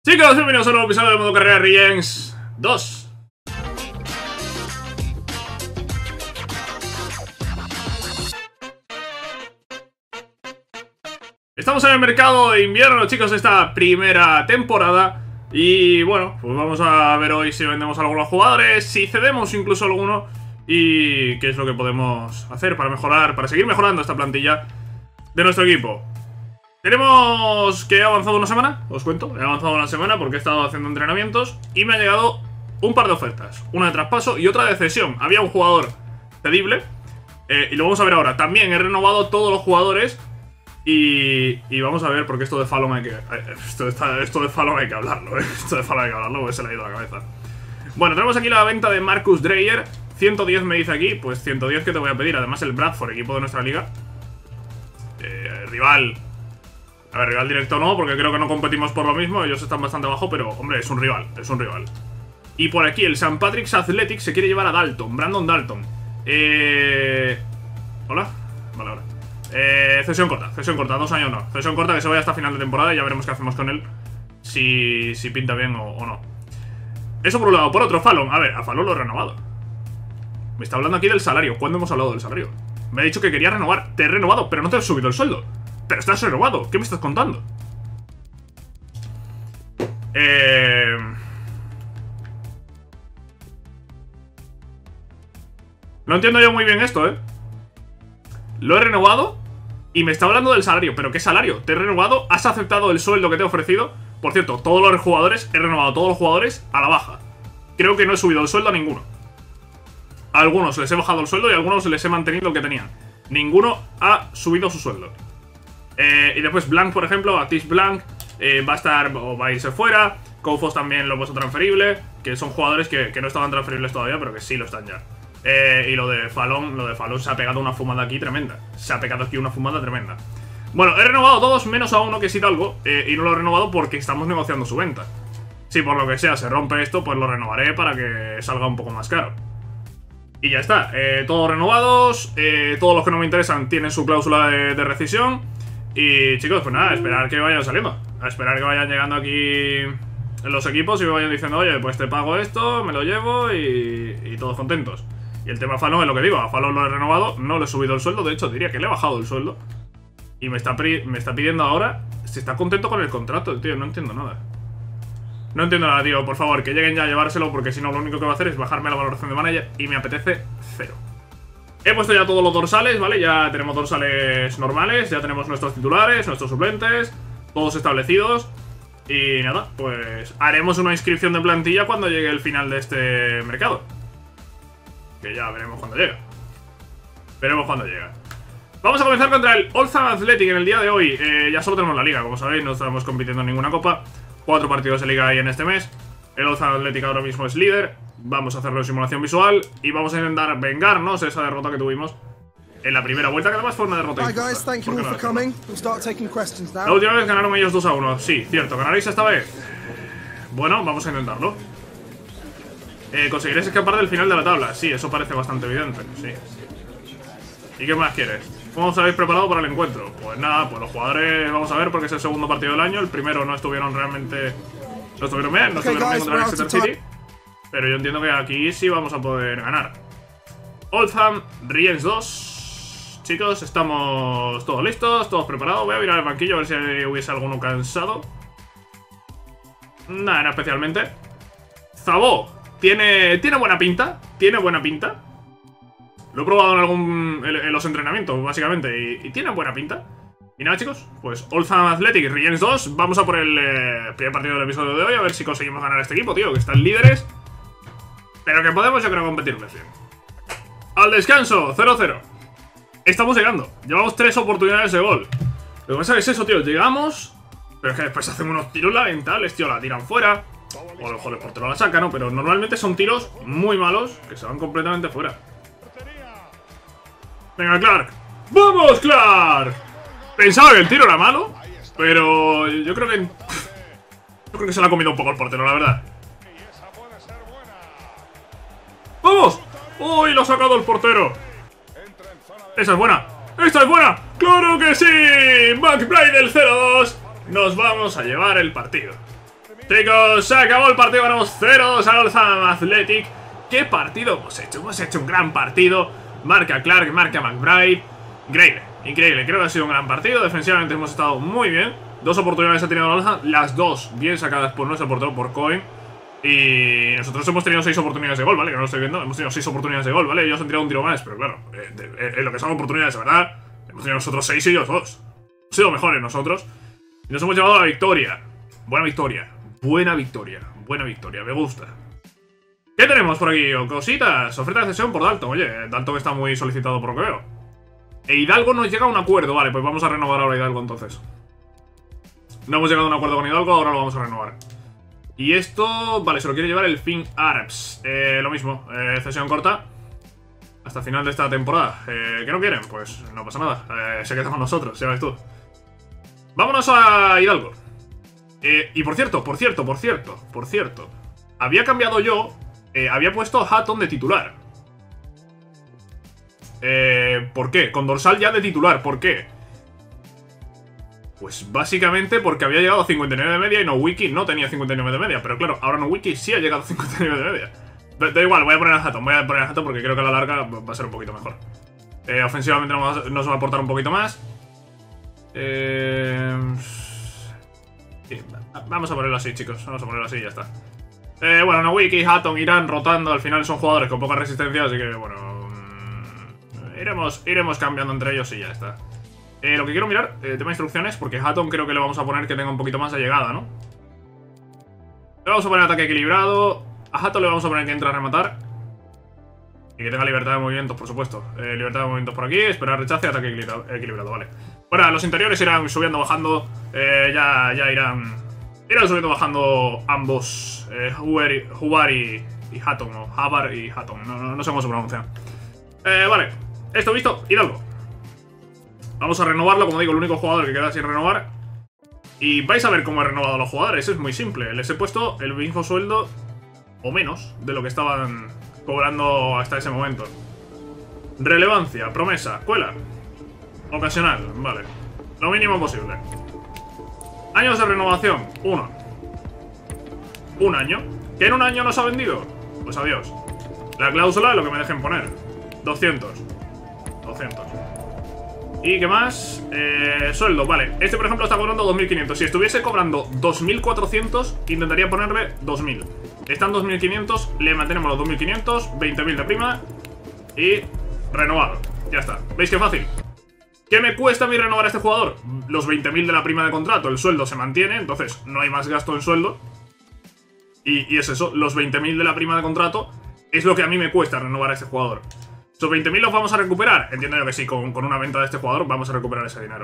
Chicos, bienvenidos a un nuevo episodio de Modo Carrera Regens 2. Estamos en el mercado de invierno, chicos, esta primera temporada. Y bueno, pues vamos a ver hoy si vendemos a algunos jugadores, si cedemos incluso a alguno, y qué es lo que podemos hacer para mejorar, para seguir mejorando esta plantilla de nuestro equipo. Tenemos que he avanzado una semana, os cuento. He avanzado una semana porque he estado haciendo entrenamientos y me ha llegado un par de ofertas. Una de traspaso y otra de cesión. Había un jugador cedible y lo vamos a ver ahora. También he renovado todos los jugadores y vamos a ver, porque esto de Fallon hay que... Esto de Fallon hay que hablarlo, Esto de Fallon hay que hablarlo porque se le ha ido la cabeza. Bueno, tenemos aquí la venta de Marcus Dreyer. 110 me dice aquí, pues 110 que te voy a pedir. Además el Bradford, equipo de nuestra liga, rival... A ver, rival directo no, porque creo que no competimos por lo mismo. Ellos están bastante abajo, pero, hombre, es un rival. Es un rival. Y por aquí, el St. Patrick's Athletic se quiere llevar a Dalton, Brandon Dalton. ¿Hola? Vale, ahora. Cesión corta, 2 años no. Cesión corta, que se vaya hasta final de temporada y ya veremos qué hacemos con él. Si pinta bien o no. Eso por un lado. Por otro, Fallon. A ver, a Fallon lo he renovado. Me está hablando aquí del salario. ¿Cuándo hemos hablado del salario? Me ha dicho que quería renovar. Te he renovado, pero no te he subido el sueldo. Pero estás renovado, ¿qué me estás contando? No entiendo yo muy bien esto, Lo he renovado y me está hablando del salario. ¿Pero qué salario? Te he renovado, has aceptado el sueldo que te he ofrecido. Por cierto, todos los jugadores, he renovado a todos los jugadores a la baja. Creo que no he subido el sueldo a ninguno. A algunos les he bajado el sueldo y a algunos les he mantenido el que tenían. Ninguno ha subido su sueldo. Y después Blanc, por ejemplo, Atis Blanc va a estar o va a irse fuera. Koufos también lo he puesto transferible, que son jugadores que no estaban transferibles todavía, pero que sí lo están ya. Y lo de Fallon se ha pegado una fumada aquí tremenda. Se ha pegado aquí una fumada tremenda. Bueno, he renovado a todos menos a uno que es Hidalgo, y no lo he renovado porque estamos negociando su venta. Si por lo que sea se rompe esto, pues lo renovaré para que salga un poco más caro. Y ya está, todos renovados. Todos los que no me interesan tienen su cláusula de rescisión. Y chicos, pues nada, a esperar que vayan saliendo. A esperar que vayan llegando aquí los equipos y me vayan diciendo, oye, pues te pago esto, me lo llevo y todos contentos. Y el tema Fallon es lo que digo, a Fallon lo he renovado, no le he subido el sueldo, de hecho diría que le he bajado el sueldo. Y me está pidiendo ahora si está contento con el contrato, tío, no entiendo nada. No entiendo nada, tío, por favor, que lleguen ya a llevárselo, porque si no lo único que va a hacer es bajarme la valoración de manager y me apetece cero. He puesto ya todos los dorsales, ¿vale? Ya tenemos dorsales normales, ya tenemos nuestros titulares, nuestros suplentes, todos establecidos. Y nada, pues haremos una inscripción de plantilla cuando llegue el final de este mercado. Que ya veremos cuando llega. Veremos cuando llega. Vamos a comenzar contra el Oldham Athletic en el día de hoy. Ya solo tenemos la liga, como sabéis, no estamos compitiendo en ninguna copa. 4 partidos de liga hay en este mes. El Oldham Athletic ahora mismo es líder. Vamos a hacerlo en simulación visual y vamos a intentar vengarnos de esa derrota que tuvimos en la primera vuelta, que además fue una derrota injusta. La última vez ganaron ellos 2-1. Sí, cierto, ¿ganaréis esta vez? Bueno, vamos a intentarlo. ¿Conseguiréis escapar del final de la tabla? Sí, eso parece bastante evidente, sí. ¿Y qué más quieres? ¿Cómo os habéis preparado para el encuentro? Pues nada, pues los jugadores vamos a ver, porque es el segundo partido del año. El primero no estuvieron realmente... No estuvieron bien, no estuvieron bien contra el Exeter City. Pero yo entiendo que aquí sí vamos a poder ganar. Oldham, Regens 2. Chicos, estamos todos listos, todos preparados. Voy a mirar el banquillo a ver si hubiese alguno cansado. Nada, no especialmente. Zabó tiene buena pinta. Tiene buena pinta. Lo he probado en los entrenamientos, básicamente, y tiene buena pinta. Y nada, chicos, pues Oldham Athletic, Regens 2. Vamos a por el primer partido del episodio de hoy, a ver si conseguimos ganar a este equipo, tío, que están líderes. Pero que podemos, yo creo, competirles bien. Al descanso, 0-0. Estamos llegando, llevamos 3 oportunidades de gol. Lo que pasa es eso, tío, llegamos, pero es que después hacen unos tiros lamentables, tío, la tiran fuera. O a lo mejor el portero la saca, ¿no? Pero normalmente son tiros muy malos que se van completamente fuera. Venga, Clark. ¡Vamos, Clark! Pensaba que el tiro era malo, pero yo creo que... Yo creo que se la ha comido un poco el portero, la verdad. ¡Vamos! ¡Uy, lo ha sacado el portero! ¡Esa es buena! ¡Esta es buena! ¡Claro que sí! McBride del 0-2. Nos vamos a llevar el partido. Chicos, se acabó el partido, ganamos 0-2 al Oldham Athletic. ¿Qué partido hemos hecho? Hemos hecho un gran partido. Marca Clark, marca McBride. Increíble, increíble, creo que ha sido un gran partido. Defensivamente hemos estado muy bien. 2 oportunidades ha tenido el Oldham, las 2 bien sacadas por nuestro portero, por Cohen. Y nosotros hemos tenido 6 oportunidades de gol, ¿vale? Que no lo estoy viendo, hemos tenido 6 oportunidades de gol, ¿vale? Ellos han tirado un tiro más, pero claro, en lo que son oportunidades, ¿verdad? Hemos tenido nosotros 6 y ellos 2. Hemos sido mejores nosotros. Y nos hemos llevado a la victoria. Buena victoria, buena victoria, buena victoria, me gusta. ¿Qué tenemos por aquí? Cositas, oferta de cesión por Dalton. Oye, Dalton está muy solicitado por lo que veo. E Hidalgo nos llega a un acuerdo, vale, pues vamos a renovar ahora a Hidalgo entonces. No hemos llegado a un acuerdo con Hidalgo, ahora lo vamos a renovar. Y esto, vale, se lo quiere llevar el Finn Arps. Lo mismo, cesión corta hasta final de esta temporada. ¿Que no quieren? Pues no pasa nada, se quedamos nosotros, ya ves tú. Vámonos a Hidalgo. Y por cierto, había cambiado yo, había puesto a Hatton de titular. ¿Por qué? Con dorsal ya de titular, ¿por qué? Pues básicamente porque había llegado a 59 de media y NoWiki no tenía 59 de media. Pero claro, ahora NoWiki sí ha llegado a 59 de media. Da igual, voy a poner a Hatton, porque creo que a la larga va a ser un poquito mejor. Ofensivamente nos va a aportar un poquito más. Vamos a ponerlo así, chicos, vamos a ponerlo así y ya está. Bueno, NoWiki y Hatton irán rotando. Al final son jugadores con poca resistencia, así que bueno, iremos cambiando entre ellos y ya está. Lo que quiero mirar, tema instrucciones, porque Hatton creo que le vamos a poner que tenga un poquito más de llegada, ¿no? Le vamos a poner ataque equilibrado. A Hatton le vamos a poner que entre a rematar. Y que tenga libertad de movimientos, por supuesto. Libertad de movimientos por aquí, esperar rechace, ataque equilibrado, vale. Bueno, los interiores irán subiendo, bajando. Ya irán subiendo, bajando ambos. Hubar y Hatton, o Habar y Hatton. No sé cómo se pronuncia. Vale, esto visto, Hidalgo. Vamos a renovarlo, como digo, el único jugador que queda sin renovar. Y vais a ver cómo he renovado a los jugadores, es muy simple. Les he puesto el mismo sueldo, o menos, de lo que estaban cobrando hasta ese momento. Relevancia, promesa, cuela. Ocasional, vale. Lo mínimo posible. Años de renovación, 1. Un año. ¿Que en un año nos ha vendido? Pues adiós. La cláusula, lo que me dejen poner. 200. ¿Y qué más? Sueldo, vale. Este, por ejemplo, está cobrando 2.500. Si estuviese cobrando 2.400, intentaría ponerle 2.000. Están 2.500, le mantenemos los 2.500, 20.000 de prima y renovado. Ya está. ¿Veis qué fácil? ¿Qué me cuesta a mí renovar a este jugador? Los 20.000 de la prima de contrato. El sueldo se mantiene, entonces no hay más gasto en sueldo. Y es eso, los 20.000 de la prima de contrato es lo que a mí me cuesta renovar a este jugador. ¿Esos 20.000 los vamos a recuperar? Entiendo yo que sí, con una venta de este jugador vamos a recuperar ese dinero.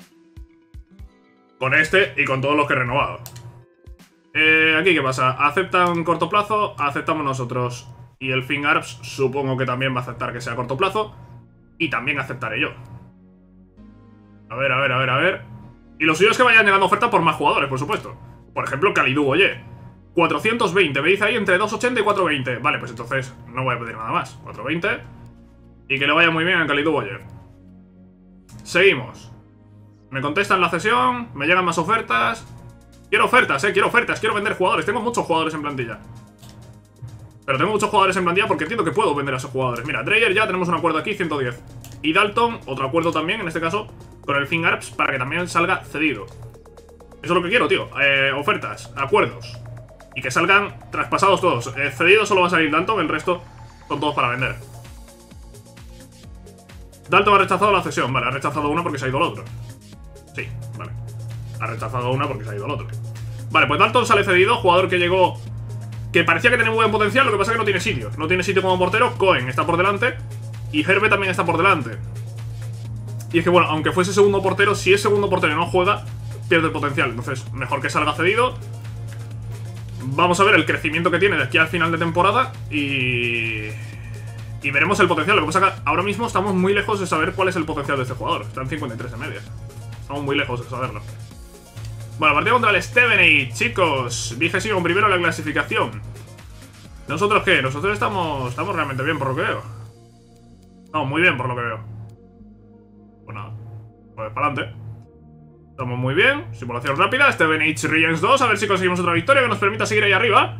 Con este y con todos los que he renovado. Aquí, ¿qué pasa? ¿Aceptan corto plazo? Aceptamos nosotros. Y el Finn Arps supongo que también va a aceptar que sea a corto plazo. Y también aceptaré yo. A ver. Y lo suyo es que vayan llegando ofertas por más jugadores, por supuesto. Por ejemplo, Kalidou, oye. 420, me dice ahí entre 280 y 420. Vale, pues entonces no voy a pedir nada más. 420. Y que le vaya muy bien a Kalidou, oye. Seguimos. Me contestan la cesión, me llegan más ofertas. Quiero ofertas, quiero vender jugadores. Tengo muchos jugadores en plantilla. Pero tengo muchos jugadores en plantilla porque entiendo que puedo vender a esos jugadores. Mira, Dreyer ya tenemos un acuerdo aquí, 110. Y Dalton, otro acuerdo también, en este caso, con el Finn Arps para que también salga cedido. Eso es lo que quiero, tío. Ofertas, acuerdos. Y que salgan traspasados todos. Cedido solo va a salir Dalton, el resto son todos para vender. Dalton ha rechazado la cesión. Vale, ha rechazado una porque se ha ido el otro. Sí, vale. Ha rechazado una porque se ha ido el otro. Vale, pues Dalton sale cedido. Jugador que llegó, que parecía que tenía muy buen potencial. Lo que pasa es que no tiene sitio. No tiene sitio como portero. Cohen está por delante. Y Herbe también está por delante. Y es que bueno, aunque fuese segundo portero, si es segundo portero y no juega, pierde el potencial. Entonces, mejor que salga cedido. Vamos a ver el crecimiento que tiene de aquí al final de temporada. Y veremos el potencial. Lo que pasa es que ahora mismo estamos muy lejos de saber cuál es el potencial de este jugador. Está en 53 de media. Estamos muy lejos de saberlo. Bueno, partido contra el Stevenage, chicos. 21º en la clasificación. ¿Nosotros qué? Nosotros estamos realmente bien por lo que veo. No, muy bien por lo que veo. Pues nada. Pues para adelante. Estamos muy bien. Simulación rápida. Steven H. Regents 2. A ver si conseguimos otra victoria que nos permita seguir ahí arriba.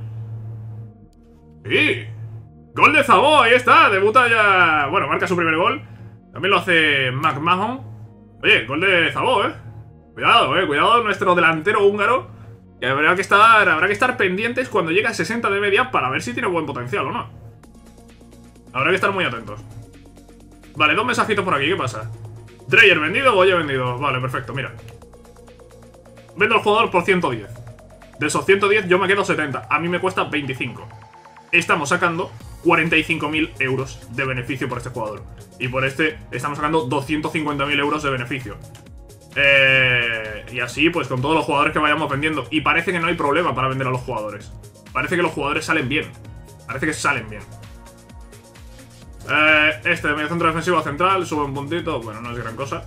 Sí. Gol de Zabó. Ahí está. Debuta ya. Bueno, marca su primer gol. También lo hace McMahon. Oye, gol de Zabó, Cuidado, Cuidado nuestro delantero húngaro. Que habrá que estar pendientes cuando llegue a 60 de media para ver si tiene buen potencial o no. Habrá que estar muy atentos. Vale, 2 mensajitos por aquí. ¿Qué pasa? Dreyer vendido, Boye vendido. Vale, perfecto, mira. Vendo al jugador por 110. De esos 110 yo me quedo 70. A mí me cuesta 25. Estamos sacando 45.000 euros de beneficio por este jugador. Y por este estamos sacando 250.000 euros de beneficio. Y así pues con todos los jugadores que vayamos vendiendo. Y parece que no hay problema para vender a los jugadores. Parece que los jugadores salen bien. Parece que salen bien. Este de medio centro defensivo a central. Sube un puntito. Bueno, no es gran cosa.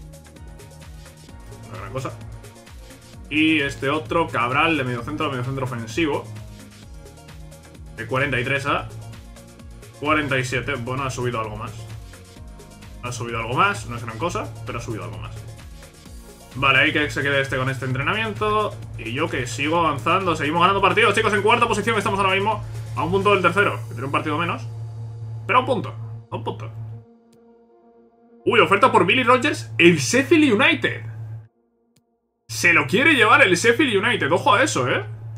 No es gran cosa. Y este otro, Cabral, de medio centro ofensivo. De 43 a 47. Bueno, ha subido algo más. Ha subido algo más. No es gran cosa, pero ha subido algo más. Vale, ahí que se quede este con este entrenamiento. Y yo que sigo avanzando. Seguimos ganando partidos, chicos. En cuarta posición estamos ahora mismo. A un punto del tercero, que tiene un partido menos. Pero a un punto. A un punto. Uy, oferta por Billy Rogers. El Sheffield United. Se lo quiere llevar el Sheffield United. Ojo a eso,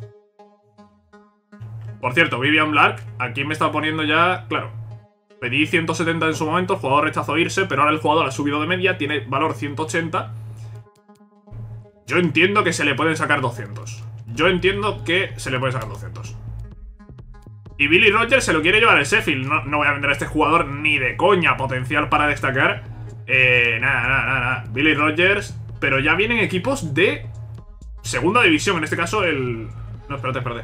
Por cierto, Vivian Black. Aquí me está poniendo ya... Claro. Pedí 170 en su momento. El jugador rechazó irse. Pero ahora el jugador ha subido de media. Tiene valor 180. Yo entiendo que se le pueden sacar 200. Yo entiendo que se le pueden sacar 200. Y Billy Rogers se lo quiere llevar el Sheffield. No voy a vender a este jugador ni de coña. Potencial para destacar. Nada. Billy Rogers. Pero ya vienen equipos de segunda división. En este caso el... No, espérate.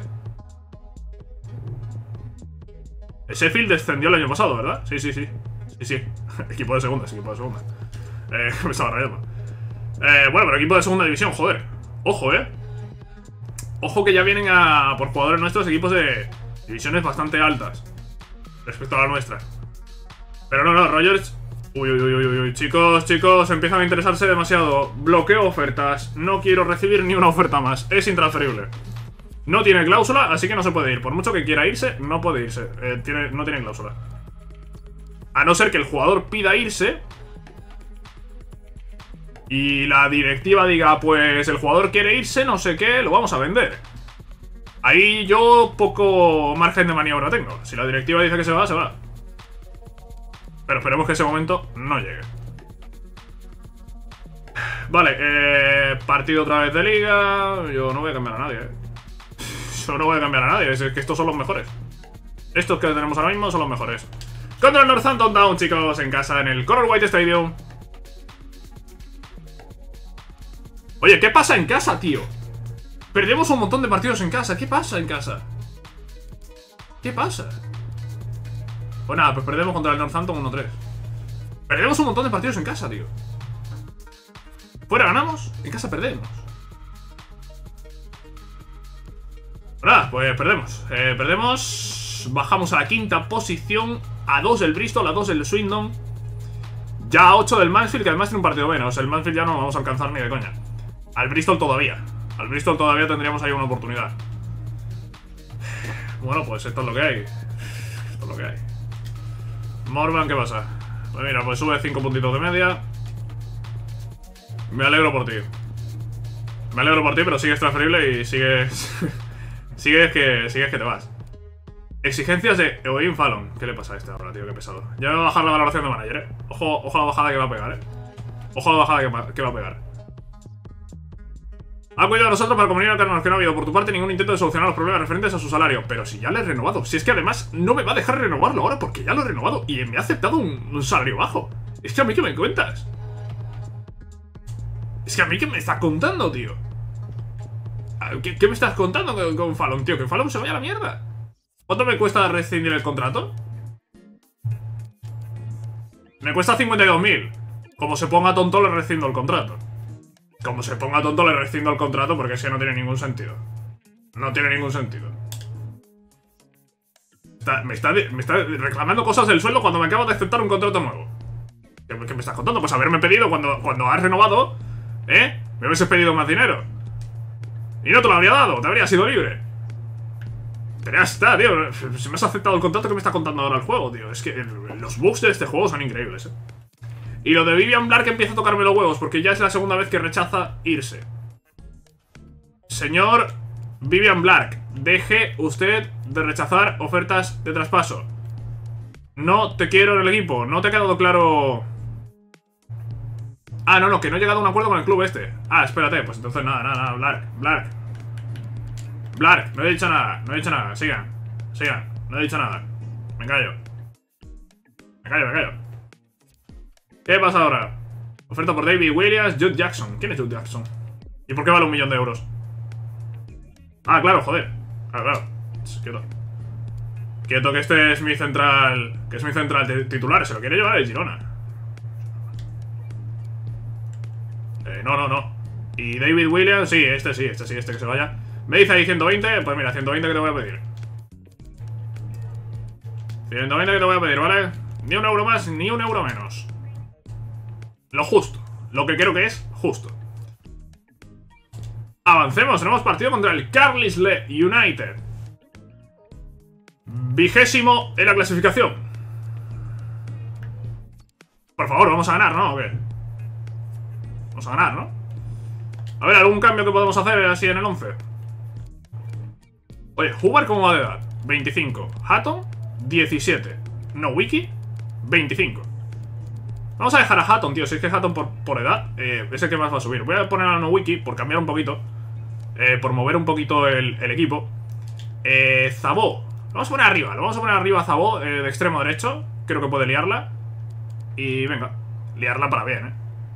El Sheffield descendió el año pasado, ¿verdad? Sí. Equipo de segunda, me estaba rayando. Bueno, pero equipo de segunda división, joder. Ojo, Ojo que ya vienen a por jugadores nuestros equipos de divisiones bastante altas respecto a la nuestra. Pero no, Rogers... Uy, chicos, empiezan a interesarse demasiado. Bloqueo ofertas. No quiero recibir ni una oferta más. Es intransferible. No tiene cláusula, así que no se puede ir. Por mucho que quiera irse, no puede irse. No tiene cláusula. A no ser que el jugador pida irse y la directiva diga, pues el jugador quiere irse, no sé qué, lo vamos a vender. Ahí yo poco margen de maniobra tengo. Si la directiva dice que se va, se va. Pero esperemos que ese momento no llegue. Vale, partido otra vez de liga. Yo no voy a cambiar a nadie, Yo no voy a cambiar a nadie, es que estos son los mejores. Estos que tenemos ahora mismo son los mejores. Contra el Northampton Town, chicos, en casa, en el Color White Stadium. Oye, ¿qué pasa en casa, tío? Perdemos un montón de partidos en casa. ¿Qué pasa en casa? ¿Qué pasa? Pues nada, pues perdemos contra el Northampton 1-3. Perdemos un montón de partidos en casa, tío. Fuera ganamos, en casa perdemos. Nada, pues perdemos. Bajamos a la quinta posición. A 2 del Bristol, a 2 del Swindon. Ya a 8 del Mansfield, que además tiene un partido menos. El Mansfield ya no lo vamos a alcanzar ni de coña. Al Bristol todavía. Al Bristol todavía tendríamos ahí una oportunidad. Bueno, pues esto es lo que hay. Morvan, ¿qué pasa? Pues mira, pues sube 5 puntitos de media. Me alegro por ti. Pero sigues transferible y sigues... sigues que te vas. Exigencias de Eoin Fallon. ¿Qué le pasa a este ahora, tío? Qué pesado. Ya me va a bajar la valoración de manager, Ojo a la bajada que va a pegar, Ojo a la bajada que va a pegar. Ha cuidado a nosotros para comunicarnos que no ha habido por tu parte ningún intento de solucionar los problemas referentes a su salario. Pero si ya le he renovado. Si es que además no me va a dejar renovarlo ahora porque ya lo he renovado. Y me ha aceptado un salario bajo. Es que a mí, ¿qué me cuentas? Es que a mí, ¿qué me estás contando, tío? ¿Qué me estás contando con Fallon, tío? Que Fallon se vaya a la mierda. ¿Cuánto me cuesta rescindir el contrato? Me cuesta 52.000. Como se ponga tonto, le rescindo el contrato. Porque es que no tiene ningún sentido. No tiene ningún sentido. Me está reclamando cosas del sueldo cuando me acabo de aceptar un contrato nuevo. ¿Qué me estás contando? Pues haberme pedido cuando has renovado, Me hubieses pedido más dinero. Y no te lo habría dado, te habría sido libre. Pero ya está, tío. Si me has aceptado el contrato que me está contando ahora el juego, tío. Es que los bugs de este juego son increíbles, Y lo de Vivian Black empieza a tocarme los huevos, porque ya es la segunda vez que rechaza irse. Señor Vivian Black, deje usted de rechazar ofertas de traspaso. No te quiero en el equipo. ¿No te ha quedado claro? Ah, no, que no he llegado a un acuerdo con el club este. Ah, espérate, pues entonces nada, Black, no he dicho nada, sigan, no he dicho nada. Me callo. ¿Qué pasa ahora? Oferta por David Williams, Jude Jackson. ¿Quién es Jude Jackson? ¿Y por qué vale 1 millón de euros? Ah, claro, joder. Ah, claro. Quieto que este es mi central. Que es mi central titular. Se lo quiere llevar el Girona. No. Y David Williams, sí, este que se vaya. Me dice ahí 120, pues mira, 120 que te voy a pedir. 120 que te voy a pedir, ¿vale? Ni 1 euro más, ni 1 euro menos. Lo justo. Lo que creo que es justo. Avancemos, tenemos partido contra el Carlisle United. 20º en la clasificación. Por favor, vamos a ganar, ¿no? ¿O qué? Vamos a ganar, ¿no? A ver, ¿algún cambio que podemos hacer así en el 11? Oye, Hubbard, ¿cómo va de edad? 25. Hatton, 17. No Wiki, 25. Vamos a dejar a Hatton, tío. Si es que Hatton por edad es el que más va a subir. Voy a poner a No Wiki por cambiar un poquito. Por mover un poquito el equipo. Zabó. Lo vamos a poner arriba. Lo vamos a poner arriba a Zabó de extremo derecho. Creo que puede liarla. Y venga, liarla para bien,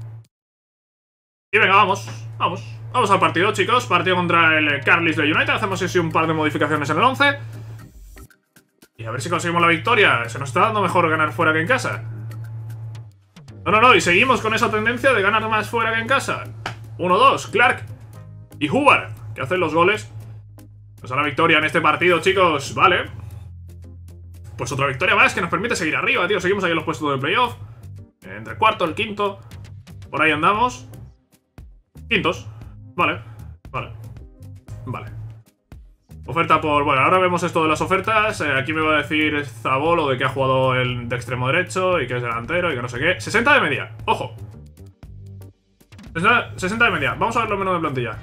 Y venga, vamos al partido, chicos. Partido contra el Carlisle United. Hacemos así un par de modificaciones en el 11. Y a ver si conseguimos la victoria. Se nos está dando mejor ganar fuera que en casa. No, y seguimos con esa tendencia de ganar más fuera que en casa. 1-2, Clark y Hubbard, que hacen los goles. Nos da la victoria en este partido, chicos. Vale. Pues otra victoria más que nos permite seguir arriba, tío. Seguimos ahí en los puestos del playoff. Entre el cuarto, el quinto. Por ahí andamos. Quintos. Vale. Oferta por... Bueno, ahora vemos esto de las ofertas. Aquí me va a decir Zabolo de que ha jugado el de extremo derecho y que es delantero y que no sé qué. 60 de media. Ojo. 60 de media. Vamos a ver los menús de plantilla.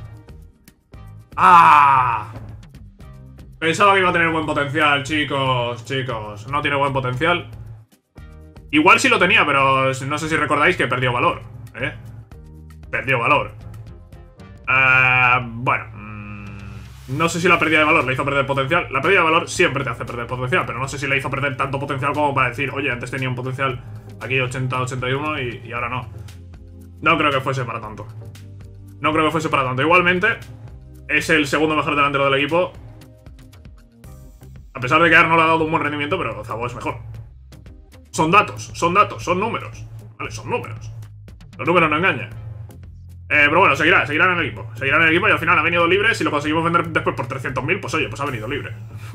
¡Ah! Pensaba que iba a tener buen potencial, chicos. No tiene buen potencial. Igual sí lo tenía, pero no sé si recordáis que perdió valor. Perdió valor. Bueno. No sé si la pérdida de valor le hizo perder potencial. La pérdida de valor siempre te hace perder potencial, pero no sé si le hizo perder tanto potencial como para decir, oye, antes tenía un potencial aquí 80, 81 y ahora no. No creo que fuese para tanto. Igualmente, es el segundo mejor delantero del equipo. A pesar de que Arno le ha dado un buen rendimiento, pero Zabó es mejor. Son datos, son números. Vale, son números. Los números no engañan. Pero bueno, seguirá en el equipo. Y al final ha venido libre. Si lo conseguimos vender después por 300.000, pues oye, pues ha venido libre.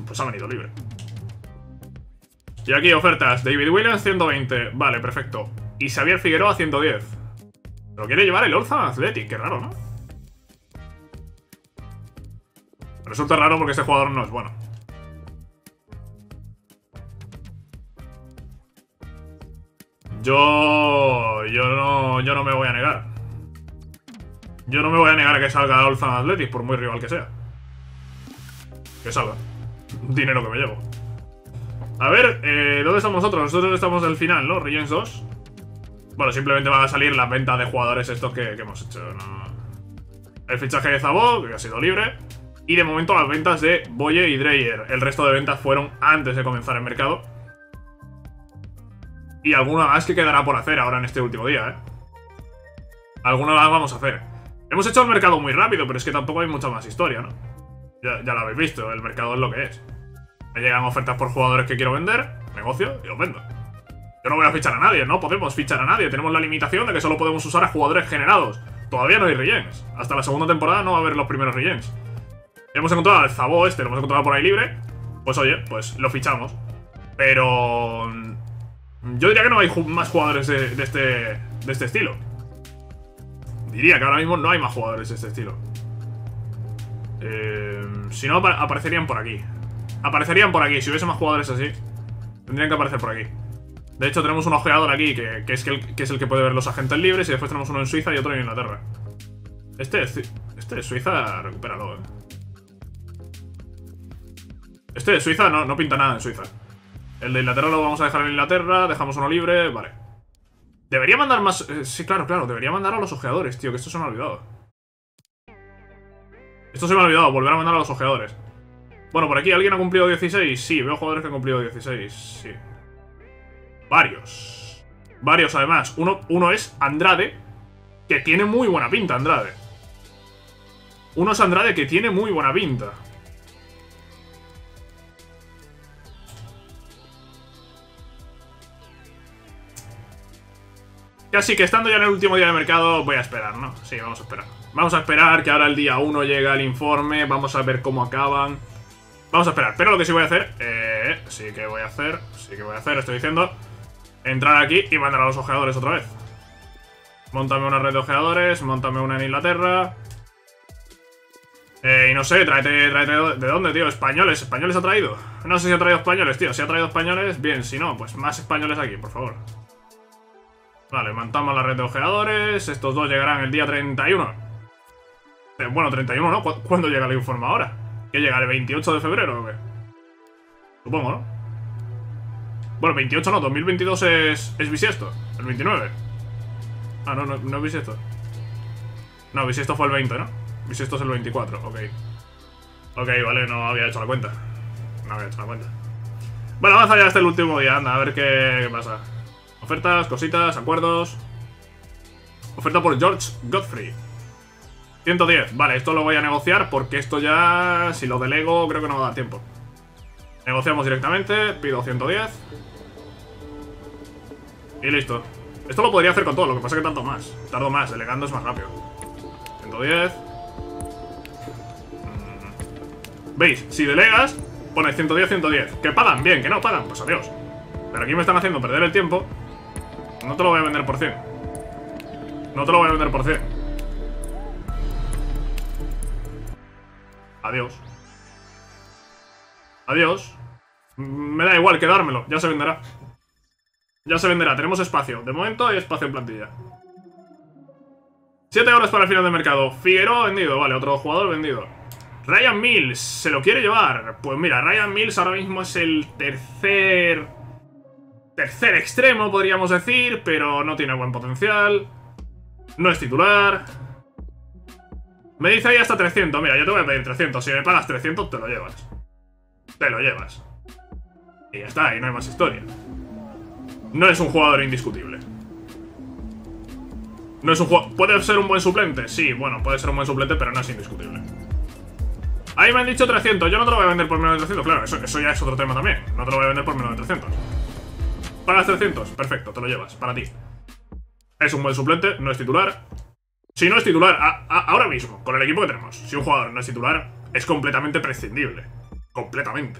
Y aquí ofertas. David Williams, 120. Vale, perfecto. Y Xavier Figueroa, 110. Lo quiere llevar el Oldham Athletic. Qué raro, ¿no? Resulta raro porque este jugador no es bueno. Yo no me voy a negar. Yo no me voy a negar a que salga el Oldham Athletic, por muy rival que sea. Que salga. Dinero que me llevo. A ver, ¿dónde estamos nosotros? Nosotros estamos del final, ¿no? Regions 2. Bueno, simplemente van a salir las ventas de jugadores estos que hemos hecho, ¿no? El fichaje de Zabó, que ha sido libre. Y de momento las ventas de Boye y Dreyer. El resto de ventas fueron antes de comenzar el mercado. Y alguna más que quedará por hacer ahora en este último día, Alguna más vamos a hacer. Hemos hecho el mercado muy rápido, pero es que tampoco hay mucha más historia, ¿no? Ya lo habéis visto, el mercado es lo que es. Me llegan ofertas por jugadores que quiero vender, negocio y los vendo. Yo no voy a fichar a nadie, no podemos fichar a nadie. Tenemos la limitación de que solo podemos usar a jugadores generados. Todavía no hay regens. Hasta la segunda temporada no va a haber los primeros regens. Hemos encontrado al Zabó lo hemos encontrado por ahí libre. Pues oye, pues lo fichamos. Pero... yo diría que no hay más jugadores de este estilo. Diría que ahora mismo no hay más jugadores de este estilo. Si no, aparecerían por aquí. Aparecerían por aquí, si hubiese más jugadores así. Tendrían que aparecer por aquí. De hecho, tenemos un ojeador aquí que es el que puede ver los agentes libres. Y después tenemos uno en Suiza y otro en Inglaterra. Este de Suiza, recupéralo, Este de Suiza no pinta nada en Suiza. El de Inglaterra lo vamos a dejar en Inglaterra. Dejamos uno libre, vale. Debería mandar más... sí, claro, debería mandar a los ojeadores, tío, que esto se me ha olvidado. Esto se me ha olvidado, volver a mandar a los ojeadores. Bueno, por aquí, ¿alguien ha cumplido 16? Sí, veo jugadores que han cumplido 16, sí. Varios. Varios, además. Uno es Andrade, que tiene muy buena pinta, Andrade. Uno es Andrade, que tiene muy buena pinta. Casi que estando ya en el último día de mercado, voy a esperar, ¿no? Sí, vamos a esperar. Vamos a esperar que ahora el día 1 llega el informe. Vamos a ver cómo acaban. Vamos a esperar. Pero lo que sí voy a hacer... sí que voy a hacer, estoy diciendo... Entrar aquí y mandar a los ojeadores otra vez. Móntame una red de ojeadores, móntame una en Inglaterra. Y no sé, tráete... ¿De dónde, tío? Españoles. ¿Españoles ha traído? No sé si ha traído españoles, tío. Si ha traído españoles, bien. Si no, pues más españoles aquí, por favor. Vale, montamos la red de ojeadores. Estos dos llegarán el día 31. Bueno, 31, ¿no? ¿Cuándo llega el informe ahora? ¿Qué llega? ¿El 28 de febrero o qué? Supongo, ¿no? Bueno, 28 no, 2022 es bisiesto. El 29. Ah, no es bisiesto. No, bisiesto fue el 20, ¿no? Bisiesto es el 24, ok. Ok, vale, no había hecho la cuenta. Bueno, avanza ya hasta el último día, anda, a ver qué pasa. Ofertas, cositas, acuerdos. Oferta por George Godfrey. 110, vale, esto lo voy a negociar porque esto ya, si lo delego, creo que no va a dar tiempo. Negociamos directamente, pido 110. Y listo. Esto lo podría hacer con todo, lo que pasa es que tardo más, delegando es más rápido. 110. ¿Veis? Si delegas, pones 110, 110. Que pagan, bien, que no pagan, pues adiós. Pero aquí me están haciendo perder el tiempo. No te lo voy a vender por 100. No te lo voy a vender por 100. Adiós. Adiós. Me da igual quedármelo, ya se venderá. Ya se venderá, tenemos espacio. De momento hay espacio en plantilla. 7 horas para el final de mercado. Figueroa vendido, vale, otro jugador vendido. Ryan Mills, ¿se lo quiere llevar? Pues mira, Ryan Mills ahora mismo es el tercer extremo, podríamos decir, pero no tiene buen potencial. No es titular. Me dice ahí hasta 300, mira, yo te voy a pedir 300. Si me pagas 300, te lo llevas. Te lo llevas. Y ya está, y no hay más historia. No es un jugador indiscutible. No es un jugador... ¿Puede ser un buen suplente? Sí, bueno, puede ser un buen suplente, pero no es indiscutible. Ahí me han dicho 300, yo no te lo voy a vender por menos de 300. Claro, eso ya es otro tema también. No te lo voy a vender por menos de 300. ¿Pagas 300? Perfecto, te lo llevas, para ti. Es un buen suplente, no es titular. Si no es titular, ahora mismo, con el equipo que tenemos, si un jugador no es titular, es completamente prescindible. Completamente.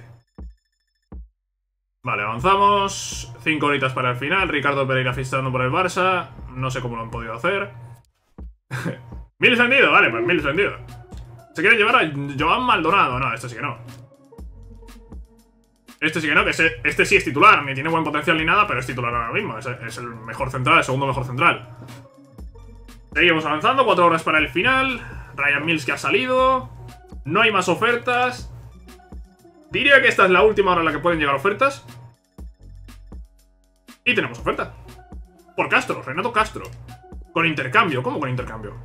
Vale, avanzamos. 5 horitas para el final. Ricardo Pereira fichando por el Barça. No sé cómo lo han podido hacer. Mills vendido, vale, pues Mills vendido. ¿Se quieren llevar a Joan Maldonado? No, este sí que no. Este sí que no, que este sí es titular. Ni tiene buen potencial ni nada, pero es titular ahora mismo. Es el mejor central, el segundo mejor central. Seguimos avanzando, 4 horas para el final. Ryan Mills que ha salido. No hay más ofertas. Diría que esta es la última hora en la que pueden llegar ofertas. Y tenemos oferta. Por Castro, Renato Castro. Con intercambio, ¿cómo con intercambio?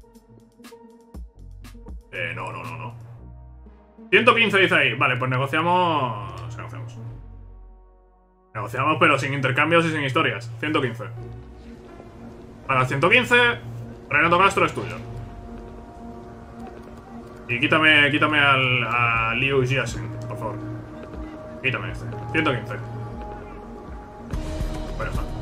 No. 115 dice ahí. Vale, pues negociamos. Negociamos, pero sin intercambios y sin historias. 115. Para 115, Renato Castro es tuyo. Y quítame a Liu Jiaxin, por favor. Quítame este. 115. Pues ya está.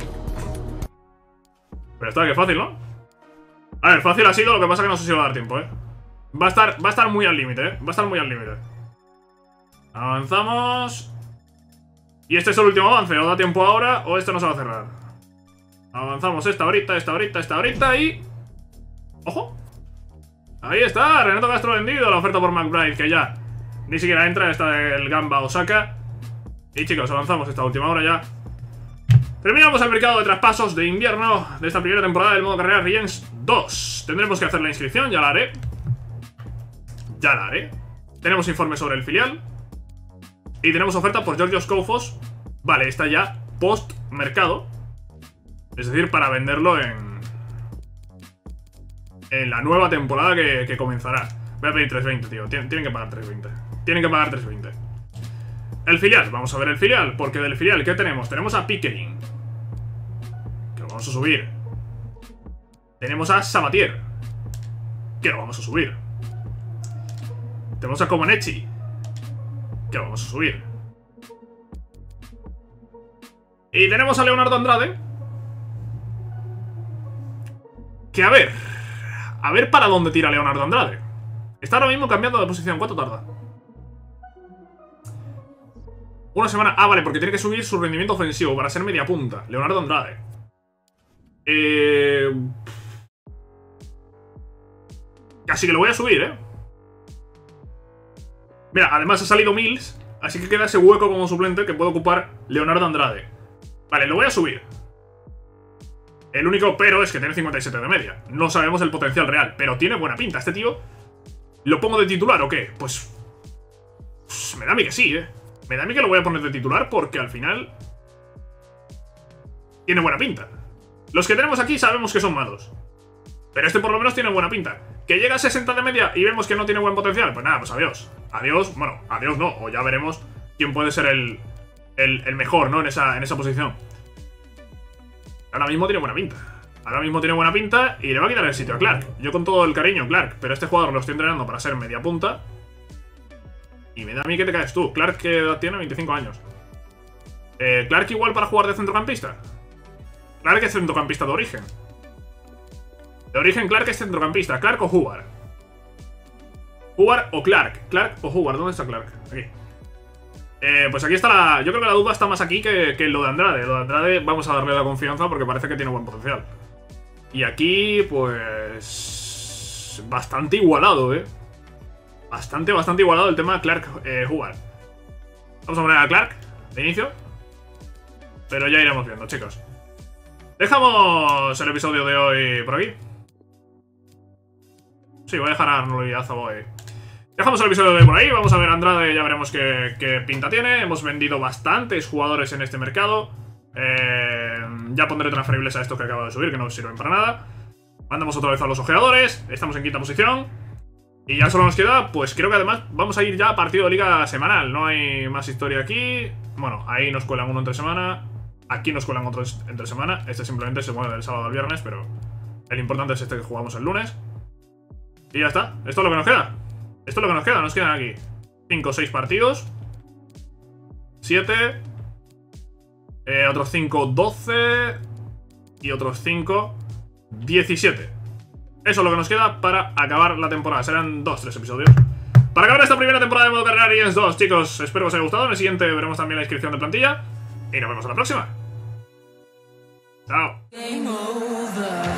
Pero está, que fácil, ¿no? A ver, fácil ha sido, lo que pasa que no sé si va a dar tiempo, Va a estar muy al límite, Va a estar muy al límite. Avanzamos. Y este es el último avance, o da tiempo ahora, o esto no se va a cerrar. Avanzamos esta horita y... ¡Ojo! Ahí está, Renato Castro vendido. La oferta por McBride, que ya ni siquiera entra. Esta del Gamba Osaka. Y chicos, avanzamos esta última hora ya. Terminamos el mercado de traspasos de invierno de esta primera temporada del modo carrera Legends 2. Tendremos que hacer la inscripción, ya la haré. Ya la haré. Tenemos informe sobre el filial. Y tenemos oferta por Georgios Koufos. Vale, está ya post mercado. Es decir, para venderlo en la nueva temporada que comenzará. Voy a pedir 320, tío. Tienen que pagar 320. Tienen que pagar 320. El filial, vamos a ver el filial. Porque del filial, ¿qué tenemos? Tenemos a Pickering, que lo vamos a subir. Tenemos a Sabatier, que lo vamos a subir. Tenemos a Comaneci, que lo vamos a subir. Y tenemos a Leonardo Andrade, que a ver para dónde tira Leonardo Andrade. Está ahora mismo cambiando de posición. ¿Cuánto tarda? Una semana. Ah, vale, porque tiene que subir su rendimiento ofensivo para ser media punta. Leonardo Andrade. Casi que lo voy a subir, Mira, además ha salido Mills, así que queda ese hueco como suplente que puede ocupar Leonardo Andrade. Vale, lo voy a subir. El único pero es que tiene 57 de media. No sabemos el potencial real, pero tiene buena pinta. Este tío, ¿lo pongo de titular o qué? Pues me da a mí que sí, Me da a mí que lo voy a poner de titular porque al final tiene buena pinta. Los que tenemos aquí sabemos que son malos, pero este por lo menos tiene buena pinta. Que llega a 60 de media y vemos que no tiene buen potencial, pues nada, pues adiós. Adiós, bueno, adiós no, o ya veremos quién puede ser el mejor, ¿no? En esa posición. Ahora mismo tiene buena pinta. Ahora mismo tiene buena pinta y le va a quitar el sitio a Clark. Yo con todo el cariño, Clark, pero este jugador lo estoy entrenando para ser media punta. Y me da a mí que te caes tú. Clark, ¿qué edad tiene? 25 años. Clark igual para jugar de centrocampista. Clark es centrocampista de origen. De origen Clark es centrocampista. Clark o Hubbard. Hubbard o Clark. Clark o Hubbard. ¿Dónde está Clark? Aquí. Pues aquí está la... Yo creo que la duda está más aquí que lo de Andrade. Lo de Andrade vamos a darle la confianza porque parece que tiene buen potencial. Y aquí, pues... bastante igualado, Bastante igualado el tema de Clark Hubbard. Vamos a poner a Clark de inicio. Pero ya iremos viendo, chicos. Dejamos el episodio de hoy por aquí. Sí, voy a dejar a Arnold y a Zaboy. Dejamos el episodio de hoy por ahí. Vamos a ver a Andrade, ya veremos qué pinta tiene. Hemos vendido bastantes jugadores en este mercado. Ya pondré transferibles a estos que acabo de subir, que no sirven para nada. Mandamos otra vez a los ojeadores. Estamos en quinta posición. Y ya solo nos queda, pues creo que además vamos a ir ya a partido de liga semanal. No hay más historia aquí. Bueno, ahí nos cuelan uno entre semana. Aquí nos cuelan otro entre semana. Este simplemente se mueve del sábado al viernes, pero el importante es este que jugamos el lunes. Y ya está. Esto es lo que nos queda. Esto es lo que nos queda. Nos quedan aquí 5 o 6 partidos. 7. Otros 5, 12. Y otros 5, 17. Eso es lo que nos queda para acabar la temporada. Serán 2-3 episodios para acabar esta primera temporada de modo carrera Legends 2, chicos. Espero que os haya gustado. En el siguiente veremos también la inscripción de plantilla. Y nos vemos en la próxima. Chao.